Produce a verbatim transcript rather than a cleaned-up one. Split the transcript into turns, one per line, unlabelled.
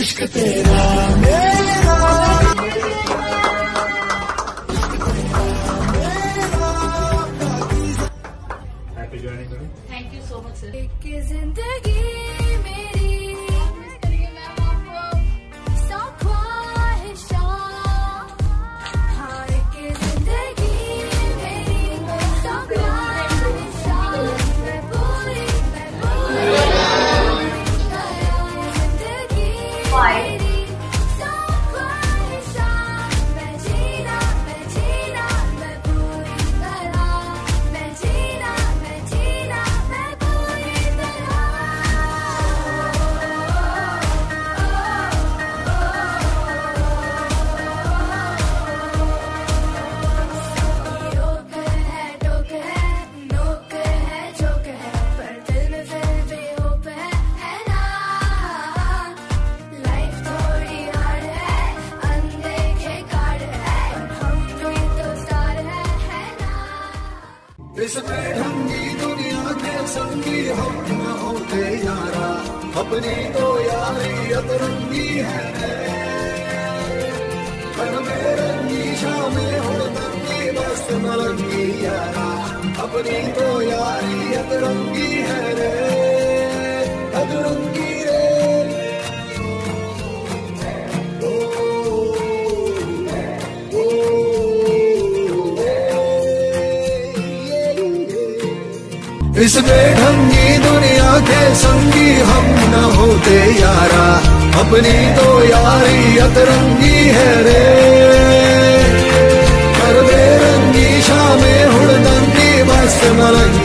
इश्क तेरा मेरा।
Thank you so much sir.
जिंदगी मेरी मैं आपको सौ ख्वाहिशां, हाँ एक जिंदगी मेरी सौ ख्वाहिशां, मैं पूरी मैं पूरी जिंदगी मेरी सौ ख्वाहिशां, मैं जीना मैं जीना मैं पूरी तरह, मैं जीना मैं जीना मैं पूरी तरह। रोक है टोक है नोक है झोंक है, पर दिल में फिर भी होप है, है ना। लाइफ थोड़ी हार्ड है, अनदेखे कार्ड है, हम भी तो स्टार है, है ना।
इस बेढंगी दुनिया के संगी हम न होते यारा, अपनी तो यारी अतरंगी है। कर बेरंगी शामें हुड़दंगी बस मलंगी यारा, अपनी तो यारी अतरंगी है रे, अतरंगी रे। ओ, ओ, ओ, इस बेढंगी दुनिया के संगी हम न होते यारा, अपनी तो यारी अतरंगी है रे। कर बेरंगी शामें हुड़दंगी बस मलंगी